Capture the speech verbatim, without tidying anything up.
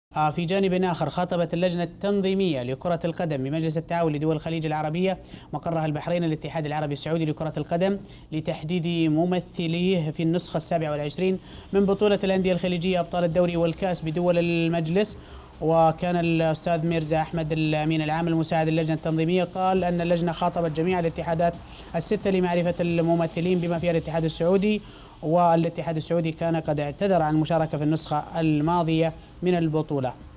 آه، في جانب آخر خاطبت اللجنة التنظيمية لكرة القدم بمجلس التعاون لدول الخليج العربية مقرها البحرين الاتحاد العربي السعودي لكرة القدم لتحديد ممثليه في النسخة السابعة والعشرين من بطولة الأندية الخليجية أبطال الدوري والكأس بدول المجلس. وكان الأستاذ ميرزا أحمد الأمين العام المساعد اللجنة التنظيمية قال أن اللجنة خاطبت جميع الاتحادات الستة لمعرفة الممثلين بما فيها الاتحاد السعودي، والاتحاد السعودي كان قد اعتذر عن المشاركة في النسخة الماضية من البطولة.